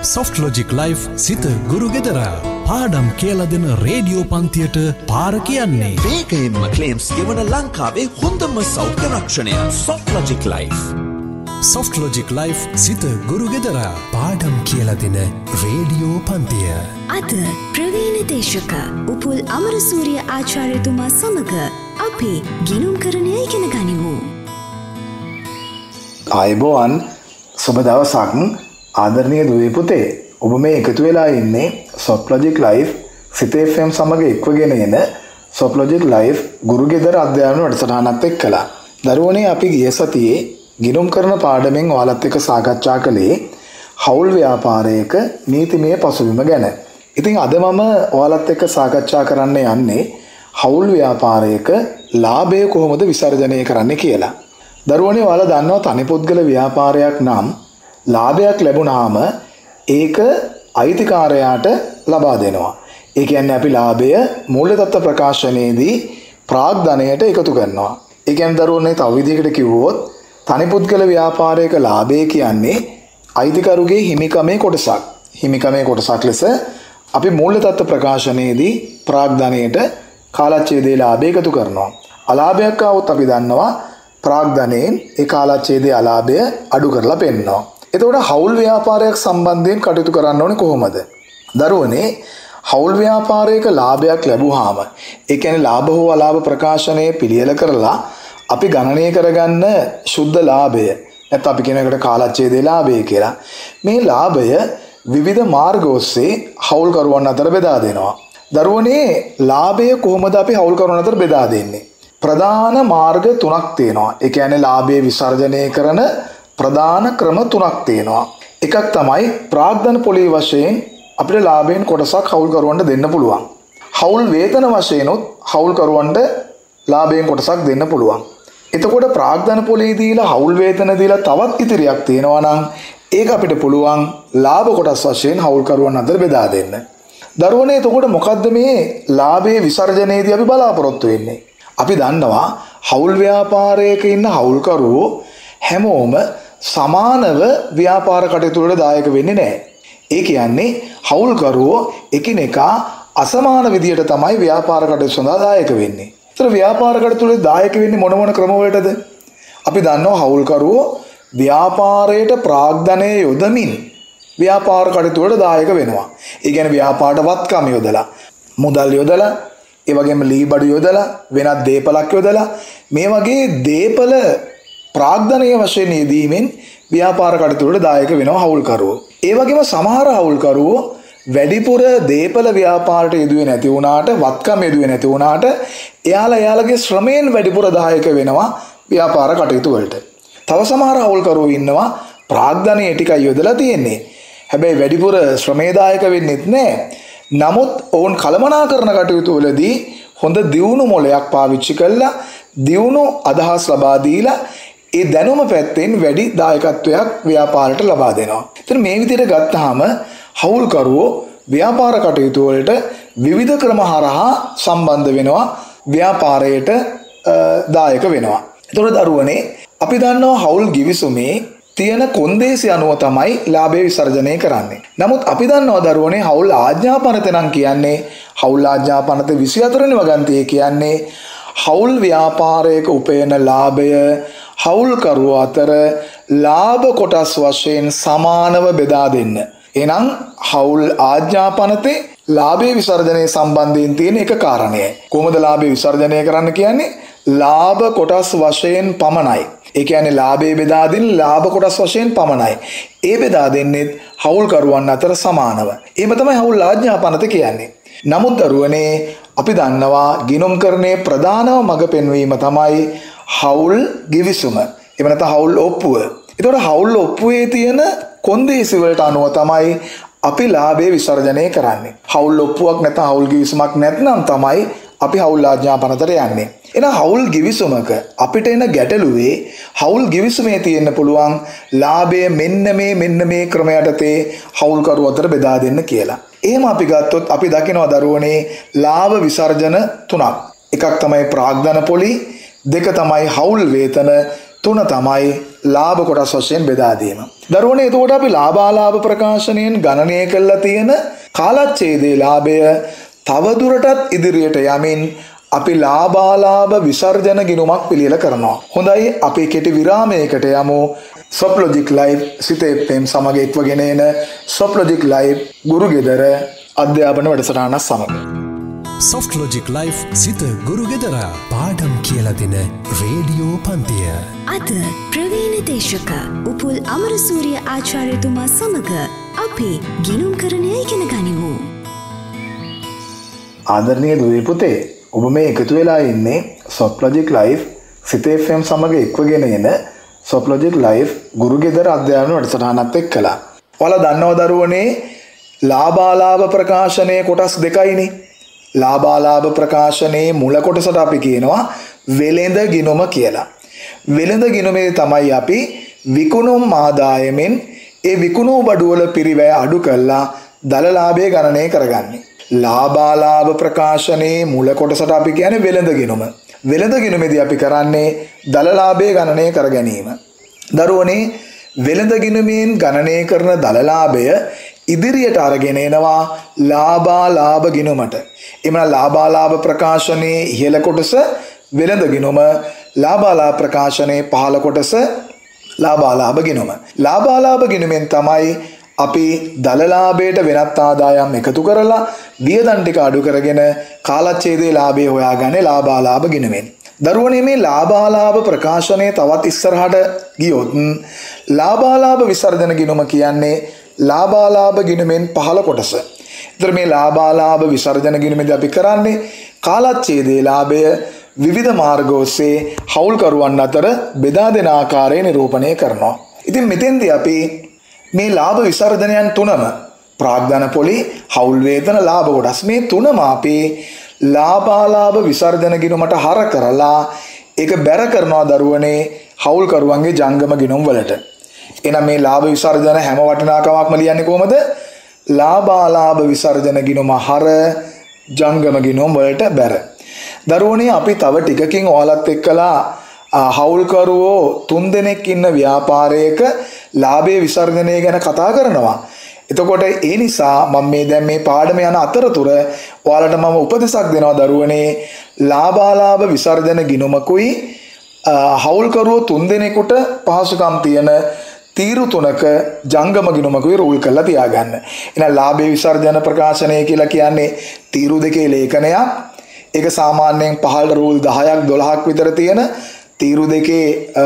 Soft Logic Life සිත ගුරු ගෙදර පාඩම් කියලා දෙන රේඩියෝ පන්තියට පාර කියන්නේ. වේගයෙන්ම ක්ලේම්ස් ගෙවන ලංකාවේ හොඳම සෞඛ්‍ය රක්ෂණය Soft Logic Life. Soft Logic Life සිත ගුරු ගෙදර පාඩම් කියලා දෙන රේඩියෝ පන්තිය. අද ප්‍රවීණ දේශක උපුල් අමරසූරිය ආචාර්යතුමා සමග අපි ගිණුම්කරණය ඉගෙන ගනිමු. ආයුබෝවන් සුබ දවසක් ආදරණීය දුවේ පුතේ, ඔබ මේ එකතු වෙලා ඉන්නේ Soft Logic Life සිත FM සමග එක්වගෙන එන Soft Logic Life ගුරු ගෙදර අධ්‍යයන වැඩසටහනත් එක්කලා. දරුවනේ, අපි ගිය සතියේ ගිණුම් කරන පාඩමෙන් ඔයාලත් එක්ක සාකච්ඡා කළේ හවුල් ව්‍යාපාරයක නීතිමය පසුබිම ගැන. ඉතින් අද මම ඔයාලත් එක්ක සාකච්ඡා කරන්න යන්නේ හවුල් ව්‍යාපාරයක ලාභය කොහොමද විසර්ජනය කරන්න කියලා. දරුවනේ, ඔයාලා දන්නවා තනි පුද්ගල ව්‍යාපාරයක් නම් ලාභයක් ලැබුණාම ඒක අයිතිකාරයාට ලබා දෙනවා. ඒ කියන්නේ අපි ලාභය මූල්‍ය තත්ත්ව ප්‍රකාශනයේදී ප්‍රාග්ධනයට එකතු කරනවා. ඒ කියන්නේ දරුවනේ, තව විදිහකට කිව්වොත් තනි පුද්ගල ව්‍යාපාරයක ලාභය කියන්නේ අයිතිකරුගේ හිමිකමේ කොටසක්. හිමිකමේ කොටසක් ලෙස අපි මූල්‍ය තත්ත්ව ප්‍රකාශනයේදී ප්‍රාග්ධනයට කාලච්ඡේදයේ ලාභය එකතු කරනවා. අලාභයක් ආවොත් අපි දන්නවා ප්‍රාග්ධනයෙන් ඒ කාලච්ඡේදයේ අලාභය අඩු කරලා පෙන්නනවා. එතකොට හවුල් ව්‍යාපාරයක් සම්බන්ධයෙන් කටයුතු කරන්න ඕනේ කොහොමද? දරුවනේ, හවුල් ව්‍යාපාරයක ලාභයක් ලැබුවාම ඒ කියන්නේ ලාභ හෝ අලාභ ප්‍රකාශනය පිළියෙල කරලා අපි ගණනය කරගන්න සුද්ධ ලාභය, නැත්නම් අපි කියන එකට කාලච්ඡේදයේ ලාභය කියලා. මේ ලාභය විවිධ මාර්ග ඔස්සේ හවුල්කරුවන් අතර බෙදා දෙනවා. දරුවනේ, ලාභය කොහොමද අපි හවුල්කරුවන් අතර බෙදා දෙන්නේ? ප්‍රධාන මාර්ග තුනක් තියෙනවා. ඒ කියන්නේ ලාභය විසර්ජනය කරන ප්‍රධාන ක්‍රම තුනක් තියෙනවා. එකක් තමයි ප්‍රාග්ධන පොලී වශයෙන් අපිට ලාභයෙන් කොටසක් හවුල්කරුවන්ට දෙන්න පුළුවන්. හවුල් වේතන වශයෙන්ුත් හවුල්කරුවන්ට ලාභයෙන් කොටසක් දෙන්න පුළුවන්. එතකොට ප්‍රාග්ධන පොලී දීලා හවුල් වේතන දීලා තවත් ඉතිරියක් තියෙනවා නම් ඒක අපිට පුළුවන් ලාභ කොටස් වශයෙන් හවුල්කරුවන් අතර බෙදා දෙන්න. දරුවනේ, එතකොට මොකද්ද මේ ලාභයේ විසර්ජනයේදී අපි බලාපොරොත්තු වෙන්නේ? අපි දන්නවා හවුල් ව්‍යාපාරයක ඉන්න හවුල්කරුවෝ හැමෝම සමානව ව්‍යාපාර කටයුතු වලට දායක වෙන්නේ නැහැ. ඒ කියන්නේ හවුල්කරුවෝ එකිනෙකා අසමාන විදියට තමයි ව්‍යාපාර කටයුතු සඳහා දායක වෙන්නේ. ඒතර ව්‍යාපාර කටයුතු වලට දායක වෙන්නේ මොන ක්‍රම වලටද? අපි දන්නවා හවුල්කරුවෝ ව්‍යාපාරයට ප්‍රාග්ධනය යොදමින් ව්‍යාපාර කටයුතු වලට දායක වෙනවා. ඒ කියන්නේ ව්‍යාපාරට වත්කම් යොදලා, මුදල් යොදලා, ඒ වගේම ලී බඩු යොදලා, වෙනත් දේපලක් යොදලා මේ වගේ දේපල ප්‍රාග්ධනීය වශයෙන් යෙදීමෙන් ව්‍යාපාර කටයුතු වලට දායක වෙනවා හවුල්කරුවෝ. ඒ වගේම සමහර හවුල්කරුවෝ වැඩිපුර දේපල ව්‍යාපාරයට යෙදුවේ නැති වුණාට, වත්කම් යෙදුවේ නැති වුණාට එයාලගේ ශ්‍රමයෙන් වැඩිපුර දායක වෙනවා ව්‍යාපාර කටයුතු වලට. තව සමහර හවුල්කරුවෝ ඉන්නවා ප්‍රාග්ධනීය ටිකයි යොදලා තියෙන්නේ. හැබැයි වැඩිපුර ශ්‍රමයේ දායක වෙන්නෙත් නැහැ. නමුත් ඔවුන් කළමනාකරන කටයුතු වලදී හොඳ දියුණු මොලයක් පාවිච්චි කළා, දියුණු අදහස් ලබා දීලා ඒ දැනුම පැත්තෙන් වැඩි දායකත්වයක් ව්‍යාපාරයට ලබා දෙනවා. ඉතින් මේ විදිහට ගත්තාම හවුල්කරුවෝ ව්‍යාපාර කටයුතු වලට විවිධ ක්‍රම හරහා සම්බන්ධ වෙනවා, ව්‍යාපාරයට දායක වෙනවා. ඒතකොට දරුවනේ, අපි දන්නවා හවුල් ගිවිසුමේ තියෙන කොන්දේසි අනුව තමයි ලාභය විසර්ජනය කරන්නේ. නමුත් අපි දන්නවා දරුවනේ, හවුල් ආඥාපනත නම් කියන්නේ, හවුල් ආඥාපනත 24 වෙනි වගන්තියේ කියන්නේ හවුල් ව්‍යාපාරයක උපයන ලාභය හවුල්කරුවෝ අතර ලාභ කොටස් වශයෙන් සමානව බෙදා දෙන්න. එහෙනම් හවුල් ආඥාපනතේ ලාභයේ විසර්ජනයේ සම්බන්ධයෙන් තියෙන එක කාරණයයි. කොහොමද ලාභය විසර්ජනය කරන්න කියන්නේ? ලාභ කොටස් වශයෙන් පමණයි. ඒ කියන්නේ ලාභයේ බෙදා දෙන ලාභ කොටස් වශයෙන් පමණයි. ඒ බෙදා දෙන්නේ හවුල්කරුවන් අතර සමානව. එහෙම තමයි හවුල් ආඥාපනත කියන්නේ. නමුත් දරුවනේ, අපි දන්නවා ගිණුම්කරණයේ ප්‍රධානම මඟ පෙන්වීම තමයි හවුල් ගිවිසුම. එහෙම නැත්නම් හවුල් ඔප්පුව. ඒතකොට හවුල් ඔප්පුවේ තියෙන කොන්දේසි වලට අනුව තමයි අපි ලාභය විසර්ජනය කරන්නේ. හවුල් ඔප්පුවක් නැත්නම් හවුල් ගිවිසුමක් නැත්නම් තමයි අපි හවුල් ආඥාපනතට යන්නේ. එහෙනම් හවුල් ගිවිසුමක අපිට එන ගැටලුවේ හවුල් ගිවිසුමේ තියෙන්න පුළුවන් ලාභය මෙන්න මේ ක්‍රම යටතේ හවුල්කරුවෝ අතර බෙදා දෙන්න කියලා. එහෙම අපි ගත්තොත් අපි දකිනවා දරුවනේ, ලාභ විසර්ජන තුනක්. එකක් තමයි ප්‍රාග්ධන පොලී, දෙක තමයි හවුල් වේතන, තුන තමයි ලාභ කොටස් වශයෙන් බෙදා දීම. දරුවනේ එතකොට අපි ලාභාලාභ ප්‍රකාශනයෙන් ගණනය කරලා තියෙන කාලච්ඡේදයේ ලාභය තවදුරටත් ඉදිරියට යමින් අපි ලාභාලාභ විසර්ජන ගිණුමක් පිළියෙල කරනවා. හොඳයි අපි කෙටි විරාමයකට යමු. සොප්ලොජික් ලයිව් සිතේ FM සමග එක්වගෙන එන සොප්ලොජික් ලයිව් ගුරු ගෙදර අධ්‍යාපන වැඩසටහන සමග. සොෆ්ට් ලොජික් ලයිව් සිත ගුරු ගෙදර පාඩම් කියලා දෙන රේඩියෝ පන්තිය. අද ප්‍රවීණ දේශක උපුල් අමරසූරිය ආචාර්යතුමා සමග අපි ගිණුම් කරණය ඉගෙන ගනිමු. ආදරණීය දුවේ පුතේ, ඔබ මේ එකතු වෙලා ඉන්නේ සොප්ලොජික් ලයිව් සිතේ FM සමග එක්වගෙන එන සොප්ලොජික් ලයිව් ගුරු ගෙදර අධ්‍යාපන වැඩසටහනත් එක්කලා. ඔයාලා දන්නව දරුවනේ ලාභාලාභ ප්‍රකාශනයේ කොටස් දෙකයිනේ. ලාභාලාභ ප්‍රකාශනයේ මුල කොටසට අපි කියනවා වෙළෙඳ ගිණුම කියලා. වෙළෙඳ ගිණුමේ තමයි අපි විකුණුම් ආදායමෙන් ඒ විකුණු බඩුවල පිරිවැය අඩු කරලා දල ලාභය ගණනය කරගන්නේ. ලාභාලාභ ප්‍රකාශනයේ මුල කොටසට අපි කියන්නේ වෙළෙඳ ගිණුම. වෙළෙඳ ගිණුමේදී අපි කරන්නේ දල ලාභය ගණනය කර ගැනීම. දරුවනේ වෙළෙඳ ගිණුමෙන් ගණනය කරන දල ලාභය ඉදිරියට අරගෙන එනවා ලාභාලාභ ගිණුමට. එමනම් ලාභාලාභ ප්‍රකාශනයේ ඉහළ කොටස වෙළෙඳ ගිණුම, ලාභාලාභ ප්‍රකාශනයේ පහළ කොටස ලාභාලාභ ගිණුම. ලාභාලාභ ගිණුමෙන් තමයි අපි දල ලාභයට වෙනත් ආදායම් එකතු කරලා වියදම් ටික අඩු කරගෙන කාලච්ඡේදයේ ලාභය හොයාගන්නේ ලාභාලාභ ගිණුමෙන්. දරුවනේ මේ ලාභාලාභ ප්‍රකාශනයේ තවත් ඉස්සරහට ගියොත් ලාභාලාභ විසර්ජන ගිණුම කියන්නේ ලාභාලාභ ගිණුමෙන් පහළ කොටස. ඒතර මේ ලාභාලාභ විසර්ජන ගිණුමේදී අපි කරන්නේ කාලච්ඡේදයේ ලාභය විවිධ මාර්ග ඔස්සේ හවුල්කරුවන් අතර බෙදා දෙන ආකාරය නිරූපණය කරනවා. ඉතින් මෙතෙන්දී අපි මේ ලාභ විසර්ජනයන් තුනම ප්‍රාග්ධන පොලි, හවුල් වේතන, ලාභ කොටස් මේ තුනම අපි ලාභාලාභ විසර්ජන ගිණුමට හර කරලා ඒක බැර කරනවා දරුවනේ හවුල්කරුවන්ගේ ජංගම ගිණුම් වලට. එහෙනම් මේ ලාභ විසර්ජන හැම වටිනාකමක්ම ලියන්නේ කොහමද? ලාභාලාභ විසර්ජන ගිණුම හර ජංගම ගිණුම් වලට බැර. දරුවනේ අපි තව ටිකකින් ඔයාලත් එක්කලා හවුල්කරුවෝ 3 දෙනෙක් ඉන්න ව්‍යාපාරයක ලාභයේ විසර්ජනය ගැන කතා කරනවා. එතකොට ඒ නිසා මම මේ දැන් මේ පාඩම යන අතරතුර ඔයාලට මම උපදෙසක් දෙනවා දරුවනේ ලාභාලාභ විසර්ජන ගිණුමකුයි හවුල්කරුවෝ 3 දෙනෙකුට පහසුකම් තියෙන තීරු 3ක ජංගම ගිණුමකුයි රූල් කරලා තියාගන්න. එහෙනම් ලාභයේ විසර්ජන ප්‍රකාශනය කියලා කියන්නේ තීරු දෙකේ ලේඛනයක්. ඒක සාමාන්‍යයෙන් පහළට රූල් 10ක් 12ක් විතර තියෙන තීරු දෙකේ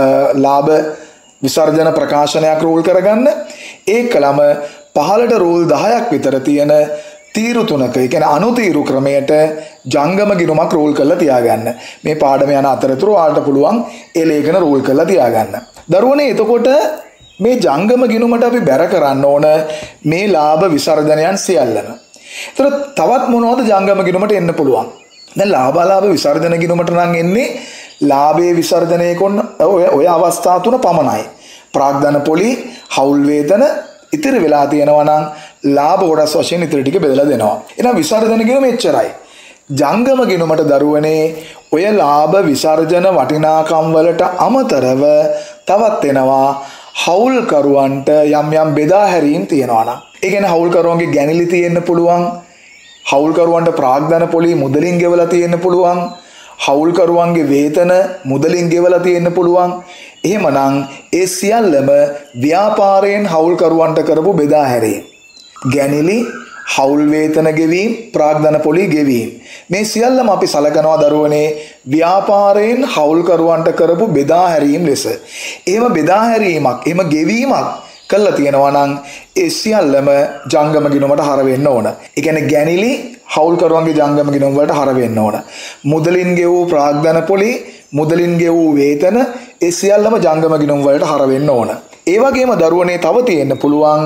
ලාභ විසර්ජන ප්‍රකාශනයක් රූල් කරගන්න. ඒකලම පහළට රූල් 10ක් විතර තියෙන තීරු 3ක, ඒ කියන්නේ අනුතීරු ක්‍රමයට ජංගම ගිණුමක් රූල් කරලා තියාගන්න. මේ පාඩම යන අතරතුර ඔයාලට පුළුවන් ඒ ලේඛන රූල් කරලා තියාගන්න. දරුවනේ එතකොට මේ ජංගම ගිණුමට අපි බැර කරන්න ඕන මේ ලාභ විසර්ජනයන් සියල්ලම. ඒතර තවත් මොනවද ජංගම ගිණුමට එන්න පුළුවන්? දැන් ලාභාලාභ විසර්ජන ගිණුමට නම් එන්නේ ලාභයේ විසර්ජනය කරන ඔය අවස්ථා තුන පමණයි. ප්‍රාග්ධන පොලි, හවුල් වේතන ඉතිරි වෙලා තියෙනවා නම් ලාභ කොටස් වශයෙන් ඉතිරි ටික බෙදලා දෙනවා. එහෙනම් විසර්ජන ගිණුම එච්චරයි. ජංගම ගිණුමට දරුවනේ ඔය ලාභ විසර්ජන වටිනාකම් වලට අමතරව තවත් එනවා හවුල්කරුවන්ට යම් යම් බෙදා හැරීම් තියෙනවා නම්. ඒ කියන්නේ හවුල්කරුවන්ගේ ගැනිලි තියෙන්න පුළුවන්. හවුල්කරුවන්ට ප්‍රාග්ධන පොලි මුදලින් ගෙවලා තියෙන්න පුළුවන්. හවුල්කරුවන්ගේ වේතන මුදලින් ගෙවලා තියෙන්න පුළුවන්. එහෙමනම් ඒ සියල්ලම ව්‍යාපාරයෙන් හවුල්කරුවන්ට කරපු බෙදා හැරීම්. ගැනිලි, හවුල් වේතන ගෙවීම, ප්‍රාග්ධන පොලි ගෙවීම. මේ සියල්ලම අපි සලකනවා දරුවනේ ව්‍යාපාරයෙන් හවුල්කරුවන්ට කරපු බෙදා හැරීම් ලෙස. එහෙම බෙදා හැරීමක්, එහෙම ගෙවීමක් කළා තියෙනවා නම් ඒ සියල්ලම ජංගම ගිණුමට හර වෙන්න ඕන. ඒ කියන්නේ ගැනිලි හවුල්කරුවන්ගේ ජංගම ගිණුම වලට හර වෙන්න ඕන. මුදලින් ගෙවූ ප්‍රාග්ධන පොලි, මුදලින් ගෙවූ වේතන ඒ සියල්ලම ජංගම ගිණුම වලට හර වෙන්න ඕන. ඒ වගේම දරුවනේ තව තියෙන්න පුළුවන්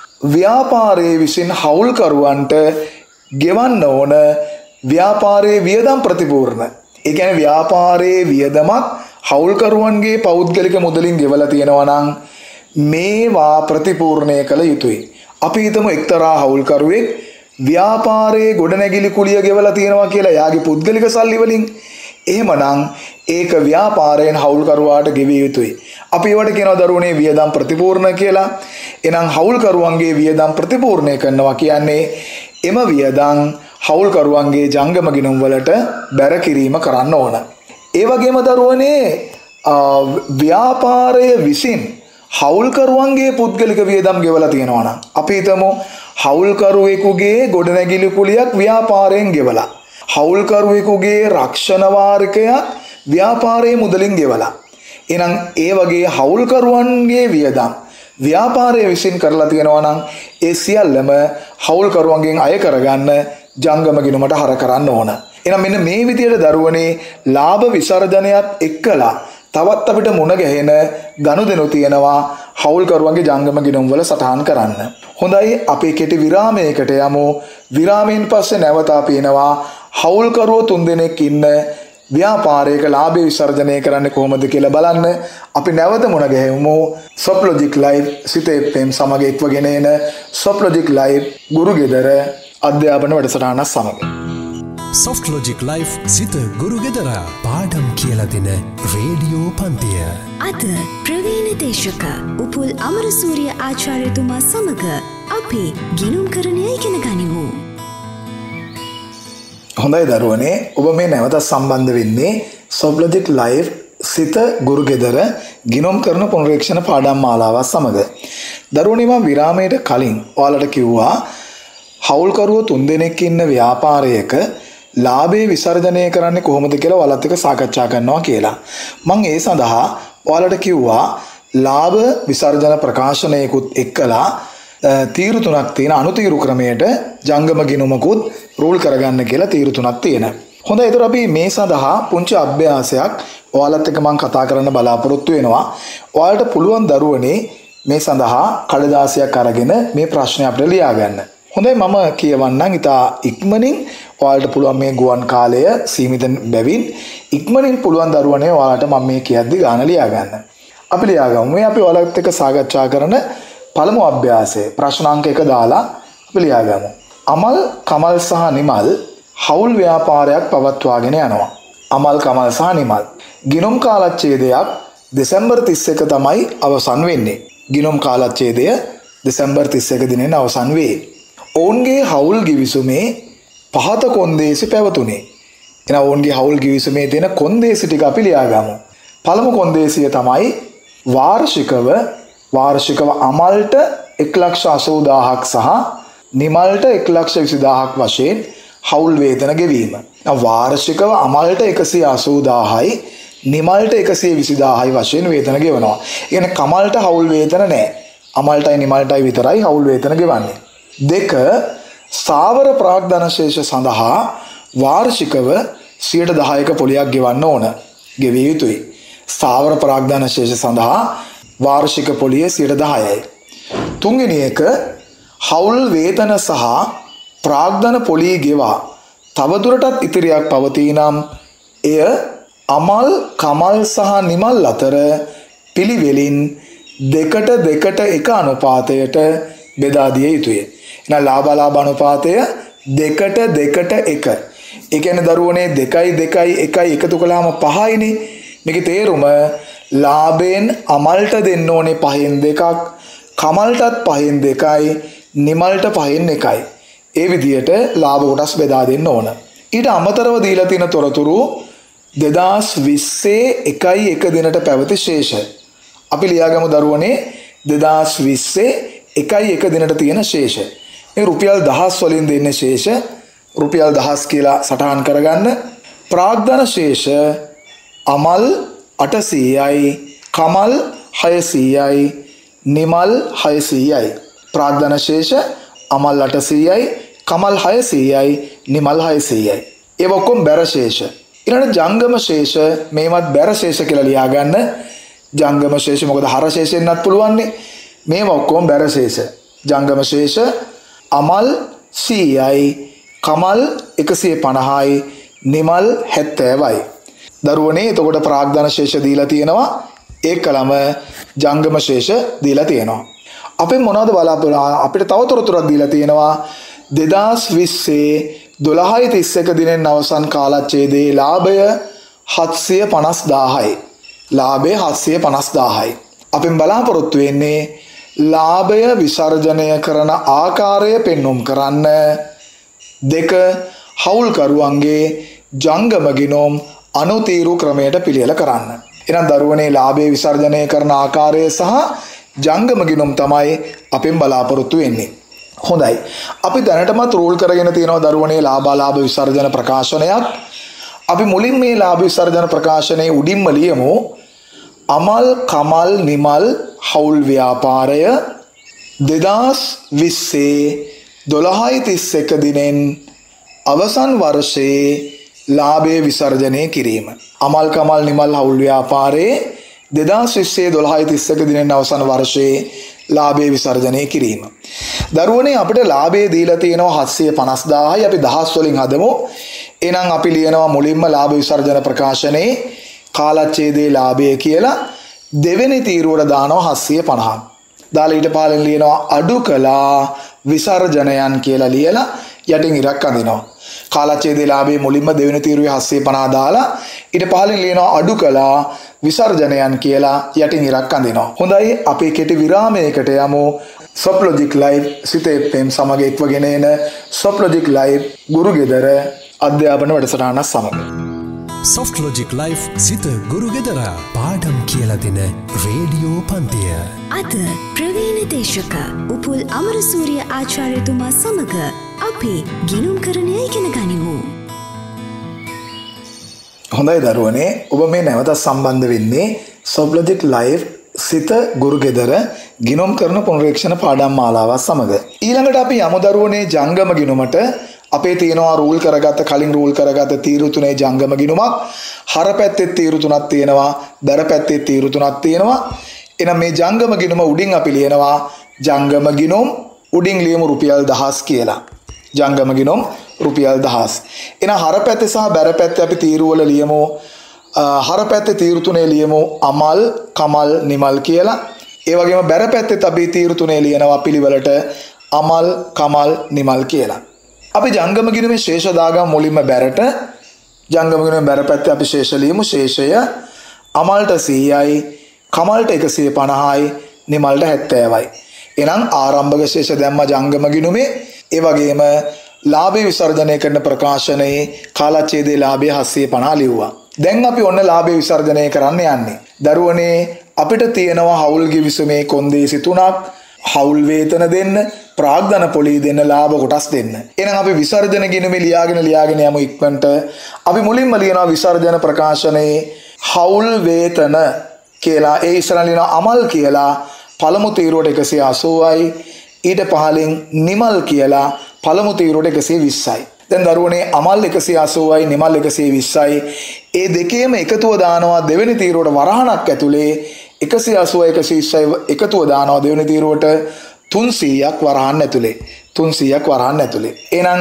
ව්‍යාපාරයේ විසින් හවුල්කරුවන්ට ගෙවන්න ඕන ව්‍යාපාරයේ වියදම් ප්‍රතිපූර්ණ. ඒ කියන්නේ ව්‍යාපාරයේ වියදමක් හවුල්කරුවන්ගේ පෞද්ගලික මුදලින් ගෙවලා තියෙනවා නම් මේවා ප්‍රතිපූර්ණය කළ යුතුයි. අපි හිතමු එක්තරා හවුල්කරුවෙක් ව්‍යාපාරයේ ගොඩනැගිලි කුලිය ගෙවලා තියෙනවා කියලා යාගේ පුද්ගලික සල්ලි වලින්. එහෙමනම් ඒක ව්‍යාපාරයෙන් හවුල්කරුවාට ගෙවිය යුතුයි. අපි ඒවට කියනවා දරුවනේ වියදම් ප්‍රතිපූර්ණ කියලා. එහෙනම් හවුල්කරුවන්ගේ වියදම් ප්‍රතිපූර්ණය කරනවා කියන්නේ එම වියදම් හවුල්කරුවන්ගේ ජංගම ගිණුම් වලට බැර කිරීම කරන්න ඕන. ඒ වගේම දරුවනේ ව්‍යාපාරය විසින් හවුල්කරුවන්ගේ පුද්ගලික වියදම් ගෙවලා තියෙනවා නම් අපි හිතමු හවුල්කරුවෙකුගේ ගොඩනැගිලි කුලියක් ව්‍යාපාරයෙන් ගෙවලා හවුල්කරුවෙකුගේ රක්ෂණ වාරිකයක් ව්‍යාපාරයේ මුදලින් ගෙවලා එහෙනම් ඒ වගේ හවුල්කරුවන්ගේ වියදම් ව්‍යාපාරයේ විසින් කරලා තියෙනවා නම් ඒ සියල්ලම හවුල්කරුවන්ගෙන් අය කරගන්න ජංගම ගිණුමට හර කරන්න ඕන. එහෙනම් මෙන්න මේ විදියට දරුවනේ ලාභ විසර්ජනයත් එක්කලා තවත් අපිට මුණ ගැහෙන ගනුදෙනු තියෙනවා හවුල්කරුවන්ගේ ජංගම ගිණුම් වල සටහන් කරන්න. හොඳයි අපි කෙටි විරාමයකට යමු. විරාමයෙන් පස්සේ නැවත අපි එනවා හවුල්කරුවෝ 3 දෙනෙක් ඉන්න ව්‍යාපාරයක ලාභය විසර්ජනය කරන්නේ කොහොමද කියලා බලන්න. අපි නැවත මුණ ගැහෙමු සොප්ලොජික් ලයිව් සිතේ FM සමග එක්වගෙන එන සොප්ලොජික් ලයිව් ගුරුගෙදර අධ්‍යාපන වැඩසටහන සමග. සොෆ්ට්ලොජික් ලයිෆ් සිත ගුරු ගෙදර පාඩම් කියලා දෙන රේඩියෝ පන්තිය. අද ප්‍රවීණ දේශක උපුල් අමරසූරිය ආචාර්යතුමා සමග අපි ගිණුම් කරණය ඉගෙන ගනිමු. හොඳයි දරුවනේ ඔබ මේ නැවත සම්බන්ධ වෙන්නේ සොෆ්ට්ලොජික් ලයිව් සිත ගුරු ගෙදර ගිණුම් කරන පුනරීක්ෂණ පාඩම් මාලාවත් සමග. දරුවනේ මම විරාමයට කලින් ඔයාලට කිව්වා හවුල්කරුවෝ 3 දෙනෙක් ඉන්න ව්‍යාපාරයක ලාභේ විසර්ජනය කරන්නේ කොහොමද කියලා ඔයාලත් එක්ක සාකච්ඡා කරනවා කියලා. මම ඒ සඳහා ඔයාලට කිව්වා ලාභ විසර්ජන ප්‍රකාශනයකුත් එක්කලා තීරු 3ක් තියෙන අනුතීරු ක්‍රමයට ජංගම ගිණුමකුත් රූල් කරගන්න කියලා තීරු 3ක් තියෙනවා. හොඳයි ඒතර අපි මේ සඳහා පුංචි අභ්‍යාසයක් ඔයාලත් එක්ක මම කතා කරන්න බලාපොරොත්තු වෙනවා. ඔයාලට පුළුවන් දරුවනේ මේ සඳහා කඩදාසියක් අරගෙන මේ ප්‍රශ්නය අපිට ලියා ගන්න. හොඳයි මම කියවන්නම් ඉතා ඉක්මනින් ඔයාලට පුළුවන් මේ ගුවන් කාලය සීමිත බැවින් ඉක්මනින් පුළුවන් දරුවනේ ඔයාලට මම මේ කියද්දි ගාන ලියා ගන්න. අපි ලියා ගමු. මේ අපි ඔයාලත් එක්ක සාකච්ඡා කරන පළමු අභ්‍යාසය ප්‍රශ්න අංක 1 දාලා අපි ලියා ගමු. අමල් කමල් සහ නිමල් හවුල් ව්‍යාපාරයක් පවත්වාගෙන යනවා. අමල් කමල් සහ නිමල් ගිණුම් කාලච්ඡේදයක් දෙසැම්බර් 31 තමයි අවසන් වෙන්නේ. ගිණුම් කාලච්ඡේදය දෙසැම්බර් 31 දිනෙන් අවසන් වේ. ඔවුන්ගේ හවුල් ගිවිසුමේ පහත කොන්දේසි පැවතුනේ. එහෙනම් ඔවුන්ගේ හවුල් ගිවිසුමේ තියෙන කොන්දේසි ටික අපි ලියා ගමු. පළමු කොන්දේසිය තමයි වාර්ෂිකව අමල්ට 1,80,000ක් සහ නිමල්ට 1,20,000ක් වශයෙන් හවුල් වේතන ගෙවීම. වාර්ෂිකව අමල්ට 180,000යි නිමල්ට 120,000යි වශයෙන් වේතන ගෙවනවා. ඒ කියන්නේ කමල්ට හවුල් වේතන නැහැ. අමල්ටයි නිමල්ටයි විතරයි හවුල් වේතන ගෙවන්නේ. 2 ස්ථාවර ප්‍රාග්ධන ශේෂ සඳහා වාර්ෂිකව 10%ක පොලියක් ගෙවන්න ඕන. ගෙවිය යුතුයි. ස්ථාවර ප්‍රාග්ධන ශේෂ සඳහා වාර්ෂික පොලිය 10%යි. 3 වෙනි එක හවුල් වේතන සහ ප්‍රාග්ධන පොලිය ගෙවා තවදුරටත් ඉතිරියක් පවතී නම් එය අමල් කමල් සහ නිමල් අතර පිළිවෙලින් 2:1 අනුපාතයට බෙදා දිය යුතුය. එහෙනම් ලාභ අනුපාතය 2:1. ඒ කියන්නේ දරුවනේ 2:1 එකතු කළාම 5යිනේ. මේකේ තේරුම ලාභයෙන් අමල්ට දෙන්න ඕනේ 5න් 2ක්, කමල්ටත් 5න් 2යි, නිමල්ට 5න් 1යි. ඒ විදිහට ලාභ කොටස් බෙදා දෙන්න ඕන. ඊට අමතරව දීලා තියෙන තොරතුරු 2020 1 දිනට පැවති ශේෂ. අපි ලියාගමු දරුවනේ 2020 1 දිනට තියෙන ශේෂ. මේ රුපියල් 1000 වලින් දෙන්නේ ශේෂ. රුපියල් 1000 කියලා සටහන් කරගන්න. ප්‍රාග්ධන ශේෂ අමල් 800යි, කමල් 600යි, නිමල් 600යි. ප්‍රාග්ධන ශේෂ අමල් 800යි, කමල් 600යි, නිමල් 600යි. ඒ ඔක්කොම බැර ශේෂ. ඊළඟ ජංගම ශේෂ මේවත් බැර ශේෂ කියලා ලියා ගන්න. ජංගම ශේෂ මොකද හර ශේෂෙන්නත් පුළුවන්නේ. මේව ඔක්කොම බැර ශේෂ. ජංගම ශේෂ අමල් 100යි, කමල් 150යි, නිමල් 70යි. දරුවනේ එතකොට ප්‍රාග්ධන ශේෂ දීලා තියෙනවා. ඒකලම ජංගම ශේෂ දීලා තියෙනවා. අපේ මොනවද බලාපොරොත්තු අපිට තව තොරතුරක් දීලා තියෙනවා. 2020 12:31 දිනෙන් අවසන් කාලච්ඡේදයේ ලාභය 750,000යි. ලාභය 750,000යි. අපෙන් බලාපොරොත්තු වෙන්නේ ලාභය විසර්ජනය කරන ආකාරය පෙන්눔 කරන්න. 2 හවුල්කරුවන්ගේ ජංගම ගිණුම් අනුතීරු ක්‍රමයට පිළියෙල කරන්න. එහෙනම් දරුවනේ ලාභය විසර්ජනය කරන ආකාරය සහ ජංගම ගිණුම් තමයි අපෙන් බලාපොරොත්තු වෙන්නේ. හොඳයි. අපි දැනටමත් රූල් කරගෙන තියෙනවා දරුවනේ ලාභාලාභ විසර්ජන ප්‍රකාශනයක්. අපි මුලින් මේ ලාභ විසර්ජන ප්‍රකාශනයේ උඩින්ම ලියමු. අමල් කමල් නිමල් හවුල් ව්‍යාපාරය 2020 12/31 දිනෙන් අවසන් වර්ෂයේ ලාභය විසර්ජනය කිරීම. අමල් කමල් නිමල් හවුල් ව්‍යාපාරයේ 2020 12/31 දිනෙන් අවසන් වර්ෂයේ ලාභය විසර්ජනය කිරීම. දරුවනේ අපිට ලාභය දීලා තියෙනවා 750,000යි. අපි දහස් වලින් හදමු. එහෙනම් අපි ලියනවා මුලින්ම ලාභ විසර්ජන ප්‍රකාශනයේ කාලච්ඡේදයේ ලාභය කියලා දෙවෙනි තීරුවට දානවා 750. දාලා ඊට පහලින් ලියනවා අඩු කළා විසර්ජනයන් කියලා ලියලා යටින් ඉරක් අඳිනවා. කාලච්ඡේදයේ ලාභයේ මුලින්ම දෙවෙනි තීරුවේ 750 දාලා ඊට පහලින් ලියනවා අඩු කළා විසර්ජනයන් කියලා යටින් ඉරක් අඳිනවා. හොඳයි අපි කෙටි විරාමයකට යමු. සොප්ලොජික් ලයිව් සිතේ FM සමග එක්වගෙන එන සොප්ලොජික් ලයිව් ගුරු ගෙදර අධ්‍යාපන වැඩසටහන සමග Soft Logic Life සිත ගුරු ගෙදර පාඩම් කියලා දෙන රේඩියෝ පන්තිය. අද ප්‍රවීණ දේශක උපුල් අමරසූරිය ආචාර්යතුමා සමග අපි ගිණුම් කරණය ඉගෙන ගනිමු. හොඳයි දරුවනේ ඔබ මේ නැවත සම්බන්ධ වෙන්නේ Soft Logic Live සිත ගුරු ගෙදර ගිණුම් කරන පුනරීක්ෂණ පාඩම් මාලාව සමග. ඊළඟට අපි යමු දරුවනේ ජංගම ගිණුමට. අපේ තියෙනවා රූල් කරගත්ත කලින් රූල් කරගත්ත තීරු තුනේ ජංගම ගිණුමක්. හර පැත්තේ තීරු තුනක් තියෙනවා, බැර පැත්තේ තීරු තුනක් තියෙනවා. එහෙනම් මේ ජංගම ගිණුම උඩින් අපි ලියනවා ජංගම ගිණුම් උඩින් ලියමු රුපියල් 1000 කියලා. ජංගම ගිණුම් රුපියල් 1000. එහෙනම් හර පැත්තේ සහ බැර පැත්තේ අපි තීරු වල ලියමු. හර පැත්තේ තීරු තුනේ ලියමු අමල් කමල් නිමල් කියලා. ඒ වගේම බැර පැත්තේ අපි තීරු තුනේ ලියනවා පිළිවෙලට අමල් කමල් නිමල් කියලා. අපි ජංගම ගිණුමේ ශේෂ දාගමු මුලින්ම බැරට. ජංගම ගිණුමේ බැර පැත්තේ අපි ශේෂ ලියමු. ශේෂය අමල්ට 100යි, කමල්ට 150යි, නිමල්ට 70යි. එහෙනම් ආරම්භක ශේෂ දැම්ම ජංගම ගිණුමේ. ඒ වගේම ලාභය විසර්ජනය කරන ප්‍රකාශනයේ කාලච්ඡේදයේ ලාභය 750 ලිව්වා. දැන් අපි ඔන්න ලාභය විසර්ජනය කරන්න යන්නේ. දරුවනේ අපිට තියෙනවා හවුල් ගිවිසුමේ කොන්දේසි 3ක්. හවුල් වේතන දෙන්න, ප්‍රාග්ධන පොලී දෙන්න, ලාභ කොටස් දෙන්න. එහෙනම් අපි විසර්ජන ගිණුමේ ලියාගෙන යමු ඉක්මනට. අපි මුලින්ම ලියනවා විසර්ජන ප්‍රකාශනයේ හවුල් වේතන කියලා. ඒ ඉස්සරහ ලියනවා අමල් කියලා පළමු තීරුවට 180යි. ඊට පහලින් නිමල් කියලා පළමු තීරුවට 120යි. දැන් දරුවනේ අමල් 180යි නිමල් 120යි. ඒ දෙකේම එකතුව දානවා දෙවෙනි තීරුවට වරහණක් ඇතුලේ 180 120 එකතුව දානවා දෙවෙනි තීරුවට 300ක් වරහන් ඇතුලේ 300ක් වරහන් ඇතුලේ. එහෙනම්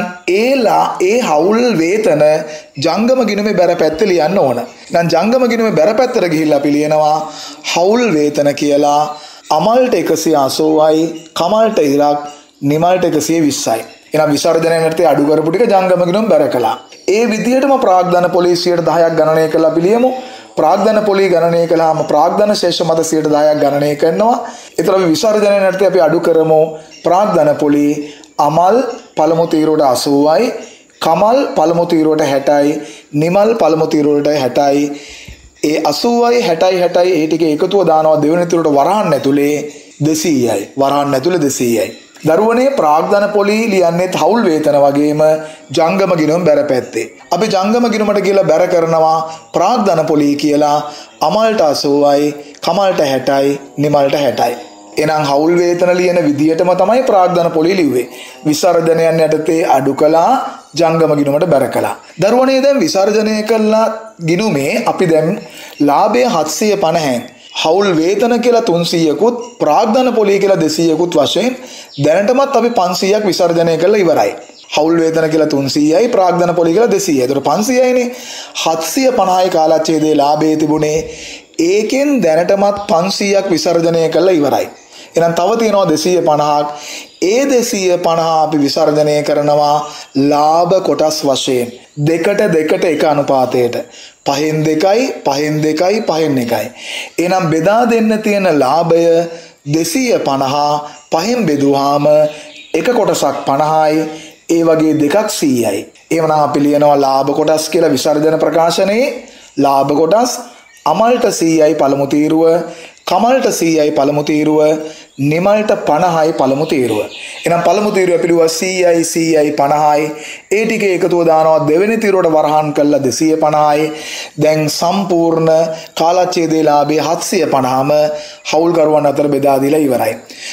ඒ හවුල් වේතන ජංගම ගිණුමේ බැර පැත්තේ ලියන්න ඕන. එහෙනම් ජංගම ගිණුමේ බැර පැත්තට ගිහිල්ලා අපි ලියනවා හවුල් වේතන කියලා අමල්ට 180යි, කමල්ට ඉරක්, නිමල්ට 120යි. එහෙනම් විසර්ජනය නැත්තේ අඩු කරපු ටික ජංගම ගිණුම බැර කළා. ඒ විදිහටම ප්‍රාග්ධන පොලී 10%ක් ගණනය කළා අපි ලියමු. ප්‍රාග්ධන පොලී ගණනය කළාම ප්‍රාග්ධන ශේෂ මත 10%ක් ගණනය කරනවා. ඒතර අපි විසර්ජනය නැත්තේ අපි අඩු කරමු. ප්‍රාග්ධන පොලී අමල් පළමු තීරුවට 80යි, කමල් පළමු තීරුවට 60යි, නිමල් පළමු තීරුවට 60යි. ඒ 80යි 60යි 60යි ඒ ටික එකතුව දානවා දෙවෙනි තීරුවට වරහන් ඇතුලේ 200යි. වරහන් ඇතුලේ 200යි. දරුවනේ ප්‍රාග්ධන පොලී ලියන්නේ හවුල් වේතන වගේම ජංගම ගිණුම බැර පැත්තේ. අපි ජංගම ගිණුමට කියලා බැර කරනවා ප්‍රාග්ධන පොලී කියලා අමල්ට 80යි, කමල්ට 60යි, නිමල්ට 60යි. එහෙනම් හවුල් වේතන ලියන විදියටම තමයි ප්‍රාග්ධන පොලී ලිව්වේ. විසර්ජනයන් යටතේ අඩු කළා, ජංගම ගිණුමට බැර කළා. දරුවනේ දැන් විසර්ජනය කළා ගිණුමේ අපි දැන් ලාභය 750න් හවුල් වේතන කියලා 300කුත් ප්‍රාග්ධන පොලී කියලා 200කුත් වශයෙන් දැනටමත් අපි 500ක් විසර්ජනය කරලා ඉවරයි. හවුල් වේතන කියලා 300යි, ප්‍රාග්ධන පොලී කියලා 200යි. ඒතර 500යිනේ. 750යි කාලච්ඡේදයේ ලාභයේ තිබුණේ. ඒකෙන් දැනටමත් 500ක් විසර්ජනය කරලා ඉවරයි. එහෙනම් තව තියෙනවා 250ක්. ඒ 250 අපි විසර්ජනය කරනවා ලාභ කොටස් වශයෙන්. දෙකට එක අනුපාතයට. 5න් 2යි 5න් 2යි 5න් 1යි. එහෙනම් බෙදා දෙන්න තියෙන ලාභය 250 5න් බෙදුවාම එක කොටසක් 50යි. ඒ වගේ දෙකක් 100යි. එහෙනම් අපි ලියනවා ලාභ කොටස් කියලා විසර්ජන ප්‍රකාශනයේ ලාභ කොටස් අමල්ට 100යි පළමු තීරුව, කමල්ට 100යි පළමු තීරුව, නිමල්ට 50යි පළමු තීරුව. එහෙනම් පළමු තීරුව අපි ලියුවා 100යි 50යි. ඒ ටික එකතුව දානවා දෙවෙනි තීරුවට වරහන් කළා 250යි. දැන් සම්පූර්ණ කාලච්ඡේදයේ ලාභය 750ම හවුල්කරුවන් අතර බෙදා දීලා ඉවරයි.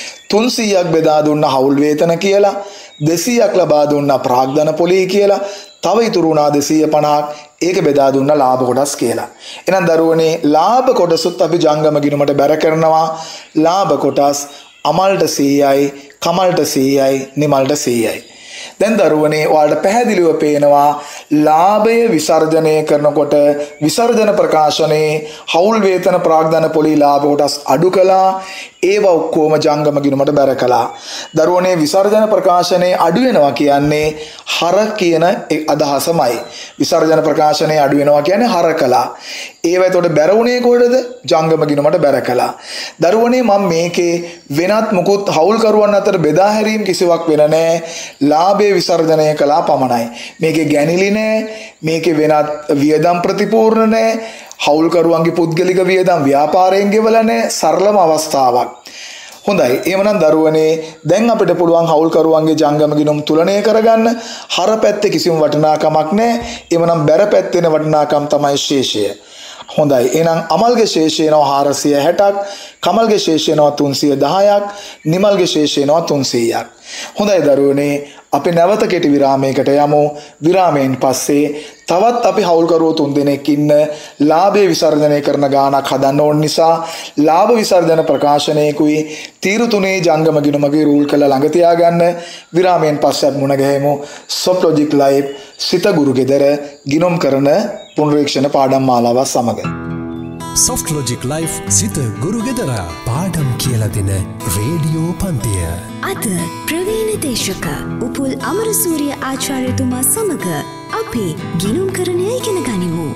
300ක් බෙදා දුන්න හවුල් වේතන කියලා, 200ක් ලබා දුන්න ප්‍රාග්ධන පොලී කියලා, තව ඉතුරු වුණා 250ක්. ඒක බෙදා දුන්න ලාභ කොටස් කියලා. එහෙනම් දරුවනේ ලාභ කොටසුත් අපි ජංගම ගිණුමට බැර කරනවා. ලාභ කොටස් අමල්ට 100යි, කමල්ට 100යි, නිමල්ට 100යි. දැන් දරුවනේ ඔයාලට පැහැදිලිව පේනවා ලාභය විසර්ජනය කරනකොට විසර්ජන ප්‍රකාශනයේ හවුල් වේතන ප්‍රාග්ධන පොලී ලාභ කොටස් අඩු කළා. ඒවා ඔක්කොම ජංගම ගිණුමට බැර කළා. දරුවනේ විසර්ජන ප්‍රකාශනයේ අඩු වෙනවා කියන්නේ හර කියන අදහසමයි. විසර්ජන ප්‍රකාශනයේ අඩු වෙනවා කියන්නේ හර කළා. ඒවා එතකොට බැර වුණේ කොහෙද? ජංගම ගිණුමට බැර කළා. දරුවනේ මම මේකේ වෙනත් මුකුත් හවුල්කරුවන් අතර බෙදා හැරීම් කිසිවක් වෙන නැහැ. ලාභයේ විසර්ජනය කළා පමණයි. මේකේ ගැනිලි නැහැ. මේකේ වෙනත් වියදම් ප්‍රතිපූර්ණ නැහැ. හවුල්කරුවන්ගේ පුද්ගලික වියදම් ව්‍යාපාරයෙන් ගෙවලා නැහැ. සරලම අවස්ථාවක්. හොඳයි. එහෙමනම් දරුවනේ දැන් අපිට පුළුවන් හවුල්කරුවන්ගේ ජංගම ගිණුම් තුලනය කරගන්න. හර පැත්තේ කිසිම වටිනාකමක් නැහැ. එහෙමනම් බැර පැත්තේ වටිනාකම් තමයි ශේෂය. හොඳයි. එහෙනම් අමල්ගේ ශේෂය එනවා 460ක්, කමල්ගේ ශේෂය එනවා 310ක්, නිමල්ගේ ශේෂය එනවා 300ක්. හොඳයි දරුවනේ අපි නැවත කෙටි විරාමයකට යමු. විරාමයෙන් පස්සේ තවත් අපි හවුල්කරුවෝ 3 දෙනෙක් ඉන්න ලාභයේ විසර්ජනය කරන ගානක් හදන්න ඕන නිසා ලාභ විසර්ජන ප්‍රකාශනයකුයි තීරු 3 ජංගම ගිණුමගේ රූල් කළ ළඟ තියාගන්න. විරාමයෙන් පස්සේ අපි මුණ ගැහෙමු සොෆ්ට්ලොජික් ලයිව් සිත ගුරු ගෙදර ගිණුම් කරන පුනරීක්ෂණ පාඩම් මාලාව සමග. සොෆ්ට්ලොජික් ලයිව් සිත ගුරු ගෙදර පාඩම් කියලා දෙන රේඩියෝ පන්තිය. අද ප්‍රවීණ දේශක උපුල් අමරසූරිය ආචාර්යතුමා සමග අපි ගිණුම් කරණය ඉගෙන ගනිමු.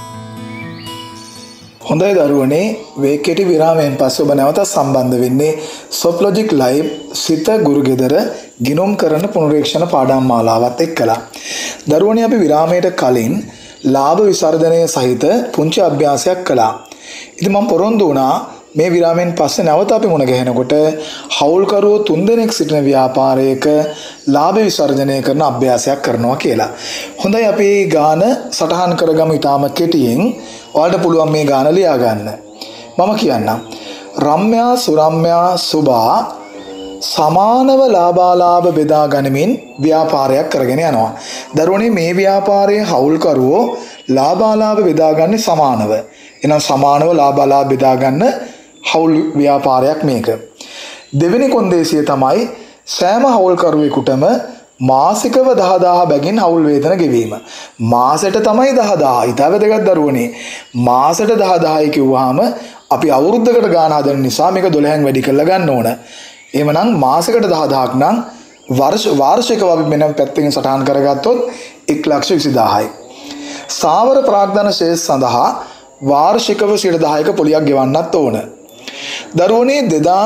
හොඳයි දරුවනේ මේ කෙටි විරාමයෙන් පස්සේ ඔබ නැවත සම්බන්ධ වෙන්නේ සොෆ්ට්ලොජික් ලයිව් සිත ගුරු ගෙදර ගිණුම් කරන පුනරීක්ෂණ පාඩම් මාලාවත් එක්කලා. දරුවනේ අපි විරාමයට කලින් ලාභ විසර්ජනය සහිත පුංචි අභ්‍යාසයක් කළා. ඉතින් මම පොරොන්දු වුණා මේ විරාමයෙන් පස්සේ නැවත අපි මුණ ගැහෙනකොට හවුල්කරුවෝ 3 දෙනෙක් සිටින ව්‍යාපාරයක ලාභ විසර්ජනය කරන අභ්‍යාසයක් කරනවා කියලා. හොඳයි අපි ගාන සටහන් කරගමු ඉතාම කෙටියෙන්. ඔයාලට පුළුවන් මේ ගාන ලියා ගන්න. මම කියන්නම්. රම්‍යා සුරම්‍යා සුභා සමානව ලාභාලාභ බෙදා ගනිමින් ව්‍යාපාරයක් කරගෙන යනවා. දරුවනේ මේ ව්‍යාපාරයේ හවුල්කරුවෝ ලාභාලාභ බෙදාගන්නේ සමානව. එහෙනම් සමානව ලාභාලාභ බෙදා ගන්න හවුල් ව්‍යාපාරයක් මේක. දෙවෙනි කොන්දේසිය තමයි සෑම හවුල්කරුවෙකුටම මාසිකව 10000 බැගින් හවුල් වේතන ගෙවීම. මාසෙට තමයි 10000. ඊට වැදගත් දරුවනේ. මාසෙට 10000යි කිව්වහම අපි අවුරුද්දකට ගාන හදන නිසා මේක 12න් වැඩි කරලා ගන්න ඕන. එහෙමනම් මාසෙකට 10000ක් නම් වාර්ෂිකව අපි මෙන්න පැත්තකින් සටහන් කරගත්තොත් 1,20,000යි. සාවර ප්‍රාග්ධන ශේෂ සඳහා වාර්ෂිකව 10%ක පොලියක් ගෙවන්නත් ඕන. දරුවනේ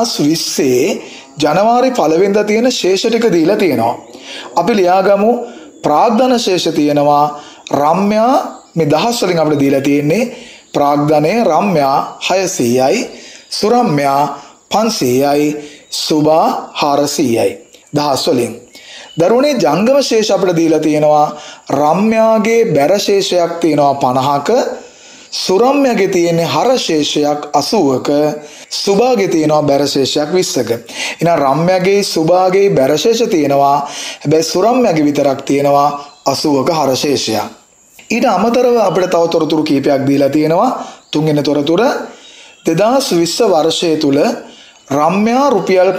2020 ජනවාරි 1 වෙනිදා තියෙන ශේෂ ටික දීලා තියෙනවා. අපි ලියාගමු ප්‍රාග්ධන ශේෂ තියෙනවා රම්‍යා මේ දහස් වලින් අපිට දීලා තියෙන්නේ ප්‍රාග්ධනයේ රම්‍යා 600යි, සුරම්‍යා 500යි, සුභා 400යි දහස් වලින්. දරුවනේ ජංගම ශේෂ අපිට දීලා තියෙනවා රම්‍යාගේ බැර ශේෂයක් තියෙනවා 50ක, සුරම්‍යගේ තියෙන්නේ හර ශේෂයක් 80ක, සුභාගේ තියෙනවා බැර ශේෂයක් 20ක. එහෙනම් රම්‍යගේ සුභාගේ බැර ශේෂ තියෙනවා. හැබැයි සුරම්‍යගේ විතරක් තියෙනවා 80ක හර ශේෂයක්. ඊට අමතරව අපිට තව තොරතුරු කීපයක් දීලා තියෙනවා. තුන්වෙනි තොරතුර 2020 වර්ෂය තුල රම්‍යා රුපියල්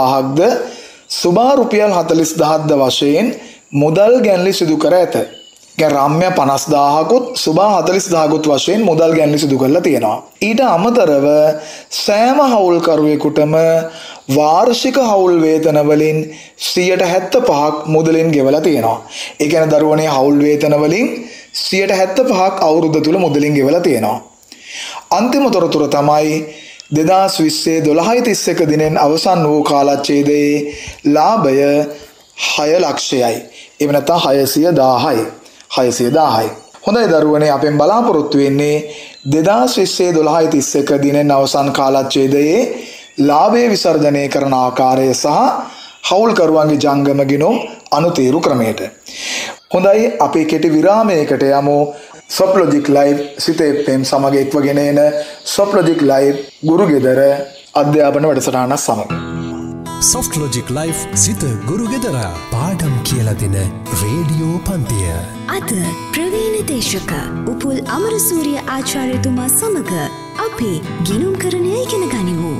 50000ක්ද සුභා රුපියල් 40000ක්ද වශයෙන් මුදල් ගැන්ලි සිදු කර ඇත. රම්‍ය 50000කුත් සුභා 40000කුත් වශයෙන් මුදල් ගැන්වීම සිදු කරලා තියෙනවා. ඊට අමතරව සෑම හවුල්කරුවෙකුටම වාර්ෂික හවුල් වේතන වලින් 75ක් මුදලින් ගෙවලා තියෙනවා. ඒ කියන්නේ දරුවනේ හවුල් වේතන වලින් 75ක් අවුරුද්ද තුල මුදලින් ගෙවලා තියෙනවා. අන්තිම තොරතුර තමයි 2020 12:31 දිනෙන් අවසන් වූ කාලච්ඡේදයේ ලාභය 6 ලක්ෂයයි. එහෙම නැත්නම් 600,000යි. 600,000යි. හොඳයි දරුවනේ අපෙන් බලාපොරොත්තු වෙන්නේ 2020 12:31 දිනෙන් අවසන් කාලච්ඡේදයේ ලාභය විසර්ජනය කරන ආකාරය සහ හවුල්කරුවන්ගේ ජංගම ගිණුම් අනුතීරු ක්‍රමයට. හොඳයි අපි කෙටි විරාමයකට යමු. සොප්ලොජික් ලයිව් සිත FM සමග එක්වගෙන එන සොප්ලොජික් ලයිව් ගුරු ගෙදර අධ්‍යාපන වැඩසටහන සමග. සොෆ්ට් ලොජික් ලයිව් සිත ගුරු ගෙදර පාඩම් කියලා දෙන රේඩියෝ පන්තිය. අද ප්‍රවීණ දේශක උපුල් අමරසූරිය ආචාර්යතුමා සමග අපි ගිණුම් කරණය ඉගෙන ගනිමු.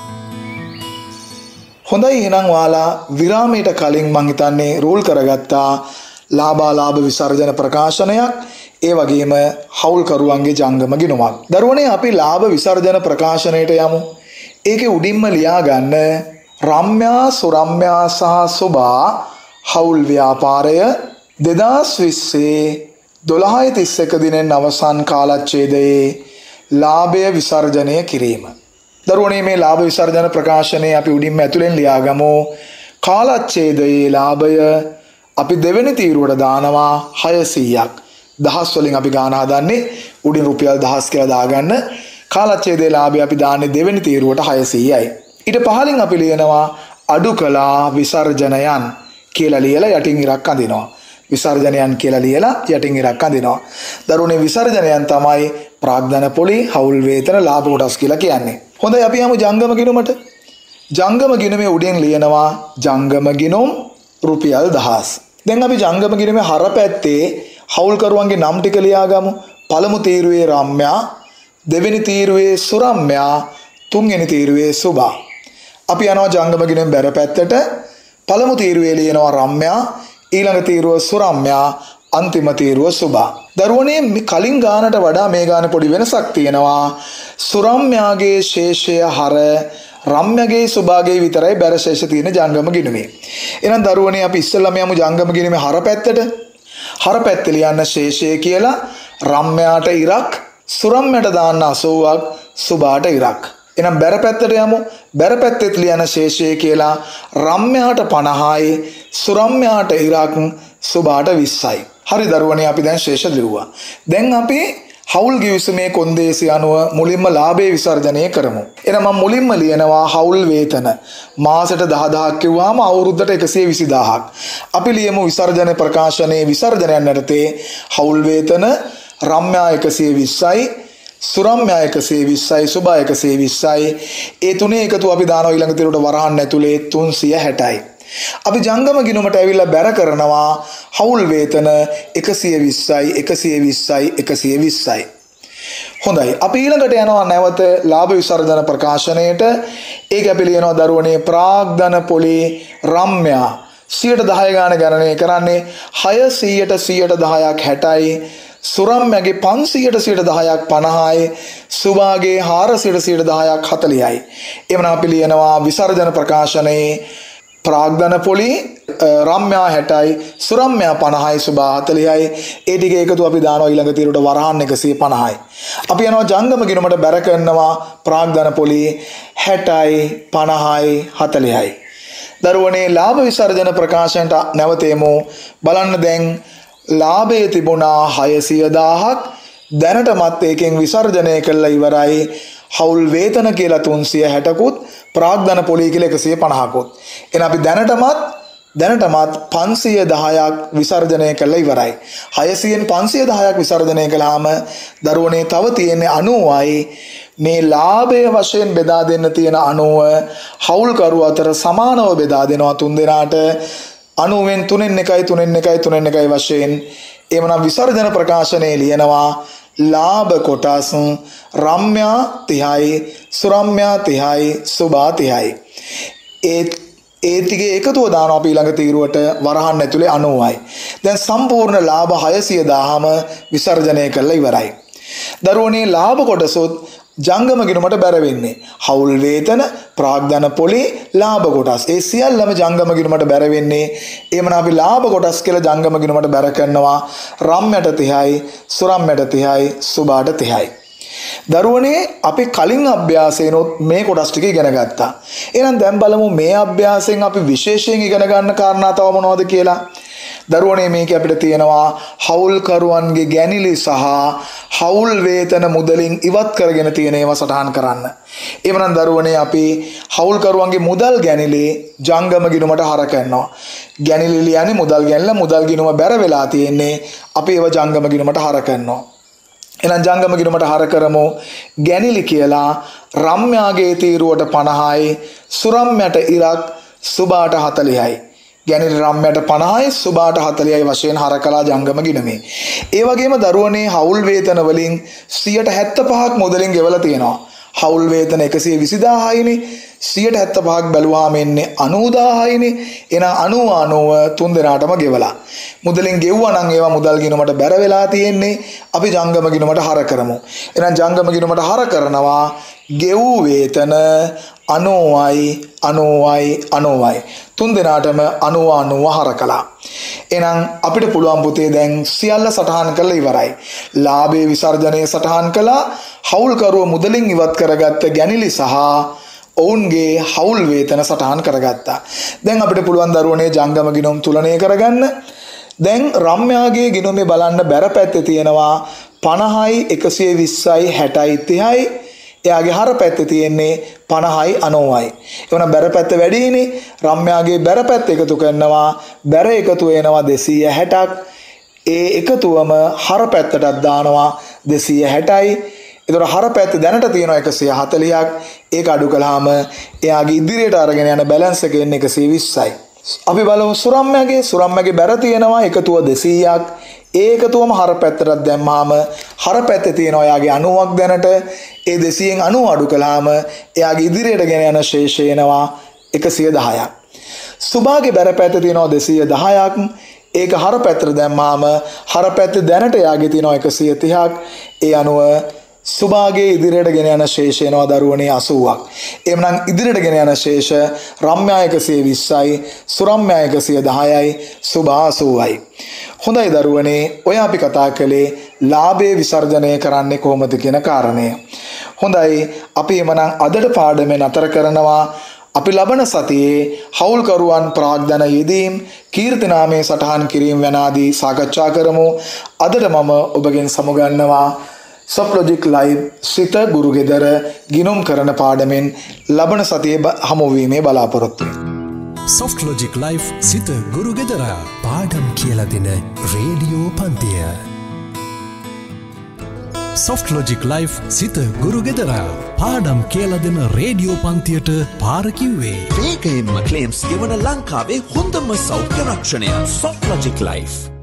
හොඳයි එහෙනම් ඔයාලා විරාමයට කලින් මං හිතන්නේ රෝල් කරගත්තා ලාභාලාභ විසර්ජන ප්‍රකාශනයක්, ඒ වගේම හවුල්කරුවන්ගේ ජංගම ගිණුමක්. දරුවනේ අපි ලාභ විසර්ජන ප්‍රකාශනයට යමු. ඒකේ උඩින්ම ලියා ගන්න රම්‍යා සුරම්‍යා සහ සුභා හවුල් ව්‍යාපාරය 2020 12:31 දිනෙන් අවසන් කාලච්ඡේදයේ ලාභය විසර්ජනය කිරීම. දරුවනේ මේ ලාභ විසර්ජන ප්‍රකාශනයේ අපි උඩින්ම ඇතුලෙන් ලියාගමු. කාලච්ඡේදයේ ලාභය අපි දෙවෙනි තීරුවට දානවා 600ක්. දහස් වලින් අපි ගාන හදන්නේ උඩින් රුපියල් 1000 කියලා දාගන්න. කාලච්ඡේදයේ ලාභය අපි දාන්නේ දෙවෙනි තීරුවට 600යි. ඊට පහලින් අපි ලියනවා අඩු කළා විසර්ජනයන් කියලා ලියලා යටින් ඉරක් අඳිනවා. විසර්ජනයන් කියලා ලියලා යටින් ඉරක් අඳිනවා. දරුවනේ විසර්ජනයන් තමයි ප්‍රාග්ධන පොලි හවුල් වේතන ලාභ කොටස් කියලා කියන්නේ. හොඳයි අපි යමු ජංගම ගිණුමට. ජංගම ගිණුමේ උඩින් ලියනවා ජංගම ගිණුම් රුපියල් 1000. දැන් අපි ජංගම ගිණුමේ හර පැත්තේ හවුල්කරුවන්ගේ නම් ටික ලියාගමු. පළමු තීරුවේ රම්‍යා, දෙවෙනි තීරුවේ සුරම්‍යා, තුන්වෙනි තීරුවේ සුභා. අපි යනවා ජංගම ගිණුමේ බැර පැත්තට. පළමු තීරුවේ ලියනවා රම්‍යා, ඊළඟ තීරුව සුරම්‍යා, අන්තිම තීරුව සුභා. දරුවනේ කලින් ගානට වඩා මේ ගාන පොඩි වෙනසක් තියෙනවා. සුරම්‍යාගේ ශේෂය හර රම්‍යගේ සුභාගේ විතරයි බැර ශේෂ තියෙන ජංගම ගිණුමේ. එහෙනම් දරුවනේ අපි ඉස්සෙල්ලාම යමු ජංගම ගිණුමේ හර පැත්තට. හර පැත්තේ ලියන්න ශේෂය කියලා රම්‍යාට ඉරක්, සුරම්‍යට දාන්න 80ක්, සුභාට ඉරක්. එහෙනම් බැර පැත්තට යමු. බැර පැත්තෙත් ලියන ශේෂය කියලා රම්‍යාට 50යි, සුරම්‍යාට ඉරක්, සුභාට 20යි. හරි දරුවනේ අපි දැන් ශේෂ ලිව්වා. දැන් අපි හවුල් ගිවිසුමේ කොන්දේසි අනුව මුලින්ම ලාභයේ විසර්ජනය කරමු. එහෙනම් මම මුලින්ම ලියනවා හවුල් වේතන. මාසෙට 10000ක් කිව්වම අවුරුද්දට 120000ක්. අපි ලියමු විසර්ජන ප්‍රකාශනයේ විසර්ජනයන් යටතේ හවුල් වේතන රම්‍යා 120යි, සුරම්‍යා 120යි, සුභා 120යි. ඒ තුනේ එකතු අපි දානවා ඊළඟ තිරට වරහන් ඇතුලේ 360යි. අපි ජංගම ගිණුමට ඇවිල්ලා බැර කරනවා හවුල් වේතන 120යි, 120යි, 120යි. හොඳයි. අපි ඊළඟට යනවා නැවත ලාභ විසර්ජන ප්‍රකාශනයට. ඒක අපි ලියනවා දරුවනේ ප්‍රාග්ධන පොලි රම්‍යා 110 ගාන ගණනය කරන්නේ 600ට 110ක් 60යි, සුරම්‍යගේ 500ට 110ක් 50යි, සුභාගේ 400ට 110ක් 40යි. එවනම් අපි ලියනවා විසර්ජන ප්‍රකාශනයේ ප්‍රාග්ධන පොලි රම්‍යා 60යි, සුරම්‍යා 50යි, සුභා 40යි. ඒ ටික එකතු අපි දානවා ඊළඟ තීරුවට වරහන් 150යි. අපි යනවා ජංගම ගිණුමට බැර කරනවා ප්‍රාග්ධන පොලි 60යි, 50යි, 40යි. දරුවනේ ලාභ විසර්ජන ප්‍රකාශනයට නැවතෙමු. බලන්න දැන් ලාභයේ තිබුණා 600,000ක්. දැනටමත් ඒකෙන් විසර්ජනය කළා ඉවරයි. හවුල් වේතන කියලා 360කුත්, ප්‍රාග්ධන පොලි කියලා 150කුත්. එහෙනම් අපි දැනටමත් 510ක් විසර්ජනය කළා ඉවරයි. 600න් 510ක් විසර්ජනය කළාම දරුවනේ තව තියෙන්නේ 90යි. මේ ලාභය වශයෙන් බෙදා දෙන්න තියෙන 90 හවුල්කරු අතර සමානව බෙදා දෙනවා තුන් දෙනාට. 90න් 3න් 1යි 3න් 1යි 3න් 1යි වශයෙන්. එhmenan විසර්ජන ප්‍රකාශනයේ ලියනවා ලාභ කොටස් රම්‍යා 30යි, සුරම්‍යා 30යි, සුභා 30යි. ඒ ඒ ටිකේ එකතුව දානවා අපි ඊළඟ තීරුවට වරහන් ඇතුලේ 90යි. දැන් සම්පූර්ණ ලාභ 600,000ම විසර්ජනය කළා ඉවරයි. දරුවනේ ලාභ කොටසොත් ජංගම ගිණුමට බැර වෙන්නේ. හවුල් වේතන, ප්‍රාග්ධන පොලි, ලාභ කොටස්. ඒ සියල්ලම ජංගම ගිණුමට බැර වෙන්නේ. එහෙමනම් අපි ලාභ කොටස් කියලා ජංගම ගිණුමට බැර කරනවා රම්යට 30යි, සුරම්යට 30යි, සුභාට 30යි. දරුවනේ අපි කලින් අභ්‍යාසයෙන්ොත් මේ කොටස් ටික ඉගෙන ගත්තා. එහෙනම් දැන් බලමු මේ අභ්‍යාසයෙන් අපි විශේෂයෙන් ඉගෙන ගන්න කාරණා තව මොනවද කියලා. දරුවනේ මේක අපිට තියෙනවා හවුල් කරුවන්ගේ ගැනිලි සහ හවුල් වේතන මුදලින් ඉවත් කරගෙන තියෙන ඒවා සටහන් කරන්න. එhmenan දරුවනේ අපි හවුල් කරුවන්ගේ මුදල් ගැනිලි ජංගම ගිණුමට හර කරනවා. ගැනිලි ලියන්නේ මුදල් ගැනලා මුදල් ගිණුම බැර වෙලා තියෙන්නේ. අපි ඒවා ජංගම ගිණුමට හර කරනවා. එහෙනම් ජංගම ගිණුමට හර කරමු. ගැනිලි කියලා රම්යාගේ තීරුවට 50යි, සුරම්යට ඉරක්, සුභාට 40යි. ගැනිලි රම්යට 50යි, සුභාට 40යි වශයෙන් හර කළා ජංගම ගිණුමේ. ඒ වගේම දරුවනේ හවුල් වේතන වලින් 75ක් මුදලින් ගෙවලා තියෙනවා. හවුල් වේතන 120,000යිනේ. 75ක් බැලුවාම එන්නේ 90,000යිනේ. එහෙනම් 90 තුන් දෙනාටම ගෙවලා. මුදලින් ගෙවුවා නම් ඒවා මුදල් ගිණුමට බැර වෙලා තියෙන්නේ. අපි ජංගම ගිණුමට හර කරමු. එහෙනම් ජංගම ගිණුමට හර කරනවා ගෙවූ වේතන 90යි තුන් දෙනාටම 90 හර කළා. එහෙනම් අපිට පුළුවන් පුතේ දැන් සියල්ල සටහන් කරලා ඉවරයි. ලාභයේ විසර්ජනයේ සටහන් කළා. හවුල් කරුව මුදලින් ඉවත් කරගත්ත ගැනිලි සහ ඔවුන්ගේ හවුල් වේතන සටහන් කරගත්තා. දැන් අපිට පුළුවන් දරුවනේ ජංගම ගිණුම් තුලනය කරගන්න. දැන් රම්යාගේ ගිණුමේ බලන්න බැර පැත්තේ තියෙනවා 50යි, 120යි, 60යි, 30යි. එයාගේ හර පැත්තේ තියෙන්නේ 50යි, 90යි. එවනම් බැර පැත්ත වැඩිනේ. රම්යාගේ බැර පැත්ත එකතු කරනවා. බැර එකතු වෙනවා 260ක්. ඒ එකතුවම හර පැත්තටත් දානවා 260යි. ඒතර හර පැත්ත දැනට තියෙනවා 140ක්. ඒක අඩු කළාම එයාගේ ඉදිරියට අරගෙන යන බැලන්ස් එක එන්නේ 120යි. අපි බලමු සුරම්යගේ බැර තියෙනවා එකතුව 200ක්. ඒ එකතුවම හර පැත්තට දැම්මාම හර පැත්තේ තියෙනවා එයාගේ 90ක් දැනට. ඒ 200න් 90 අඩු කළාම එයාගේ ඉදිරියට ගෙන යන ශේෂය එනවා 110ක්. සුභාගේ බැර පැත්තේ තියෙනවා 210ක්. ඒක හර පැත්තට දැම්මාම හර පැත්තේ දැනට එයාගේ තියෙනවා 130ක්. ඒ අනුව සුභාගේ ඉදිරියට ගෙන යන ශේෂ එනවා දරුවනේ 80ක්. එhmenan ඉදිරියට ගෙන යන ශේෂ රම්‍යා 120යි, සුරම්‍යා 110යි, සුභා 80යි. හොඳයි දරුවනේ, ඔය අපි කතා කළේ ලාභයේ විසර්ජනය කරන්නේ කොහොමද කියන කාරණය. හොඳයි, අපි එhmenan අදට පාඩමේ නතර කරනවා. අපි ලබන සතියේ හවුල් කරුවන් ප්‍රාග්ධන යෙදීම්, කීර්තිනාමයේ සටහන් කිරීම යන ආදී සාකච්ඡා කරමු. අදට මම ඔබගෙන් සමුගන්නවා සොෆ්ට්ලොජික් ලයිව් සිත ගුරු ගෙදර ගිණුම් කරන පාඩමෙන් ලබන සතියේ හමුවීමේ බලාපොරොත්තුවෙන්. සොෆ්ට්ලොජික් ලයිව් සිත ගුරු ගෙදර පාඩම් කියලා දෙන රේඩියෝ පන්තිය. සොෆ්ට්ලොජික් ලයිව් සිත ගුරු ගෙදර පාඩම් කියලා දෙන රේඩියෝ පන්තියට පාර කිව්වේ. වේගයෙන්ම ක්ලේම්ස් ගෙවන ලංකාවේ හොඳම සෞඛ්‍ය රක්ෂණය සොෆ්ට්ලොජික් ලයිව්.